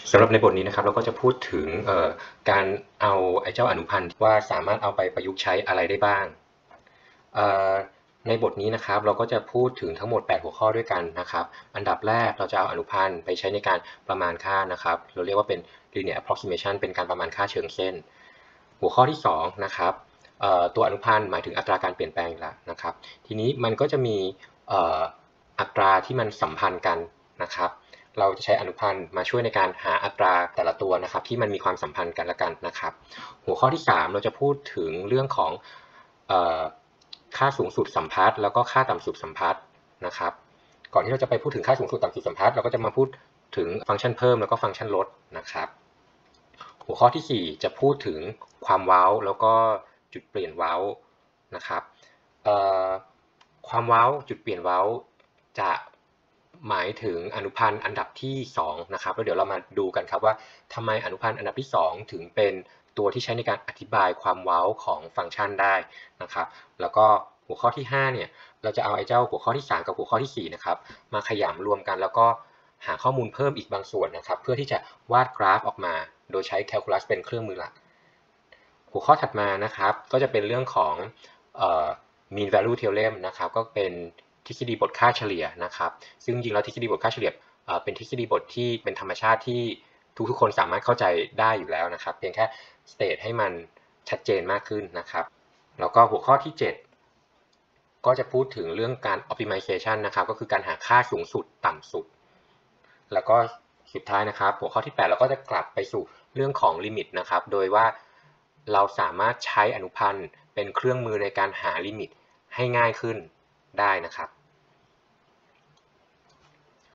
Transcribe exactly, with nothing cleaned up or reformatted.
สำหรับในบทนี้นะครับเราก็จะพูดถึงการเอาไอ้เจ้าอนุพันธ์ว่าสามารถเอาไปประยุกต์ใช้อะไรได้บ้างในบทนี้นะครับเราก็จะพูดถึงทั้งหมดแปดหัวข้อด้วยกันนะครับอันดับแรกเราจะเอาอนุพันธ์ไปใช้ในการประมาณค่านะครับเราเรียกว่าเป็น linear approximation เป็นการประมาณค่าเชิงเส้นหัวข้อที่สองนะครับตัวอนุพันธ์หมายถึงอัตราการเปลี่ยนแปลงแล้วนะครับทีนี้มันก็จะมีอัตราที่มันสัมพันธ์กันนะครับเราจะใช้อนุพันธ์มาช่วยในการหาอัตราแต่ละตัวนะครับที่มันมีความสัมพันธ์กันละกันนะครับหัวข้อที่สามเราจะพูดถึงเรื่องของค่าสูงสุดสัมพัทธ์แล้วก็ค่าต่ำสุดสัมพัทธ์นะครับก่อนที่เราจะไปพูดถึงค่าสูงสุดต่ำสุดสัมพัทธ์เราก็จะมาพูดถึงฟังก์ชันเพิ่มแล้วก็ฟังก์ชันลดนะครับหัวข้อที่สี่จะพูดถึงความเว้าแล้วก็จุดเปลี่ยนเว้านะครับความเว้าจุดเปลี่ยนเว้าจะหมายถึงอนุพันธ์อันดับที่สองนะครับแล้วเดี๋ยวเรามาดูกันครับว่าทำไมอนุพันธ์อันดับที่สองถึงเป็นตัวที่ใช้ในการอธิบายความเว้าของฟังก์ชันได้นะครับแล้วก็หัวข้อที่ห้าเนี่ยเราจะเอาไอ้เจ้าหัวข้อที่สามกับหัวข้อที่สี่นะครับมาขยำรวมกันแล้วก็หาข้อมูลเพิ่มอีกบางส่วนนะครับเพื่อที่จะวาดกราฟออกมาโดยใช้แคลคูลัสเป็นเครื่องมือหลักหัวข้อถัดมานะครับก็จะเป็นเรื่องของเอ่อ mean value theorem นะครับก็เป็นทฤษฎีบทค่าเฉลี่ยนะครับซึ่งจริงๆแล้วทฤษฎีบทค่าเฉลี่ยเป็นทฤษฎีบทที่เป็นธรรมชาติที่ทุกๆคนสามารถเข้าใจได้อยู่แล้วนะครับเพียงแค่ state ให้มันชัดเจนมากขึ้นนะครับแล้วก็หัวข้อที่เจ็ดก็จะพูดถึงเรื่องการ optimization นะครับก็คือการหาค่าสูงสุดต่ำสุดแล้วก็สุดท้ายนะครับหัวข้อที่แปดเราก็จะกลับไปสู่เรื่องของ limit นะครับโดยว่าเราสามารถใช้อนุพันธ์เป็นเครื่องมือในการหาลิมิตให้ง่ายขึ้นได้นะครับ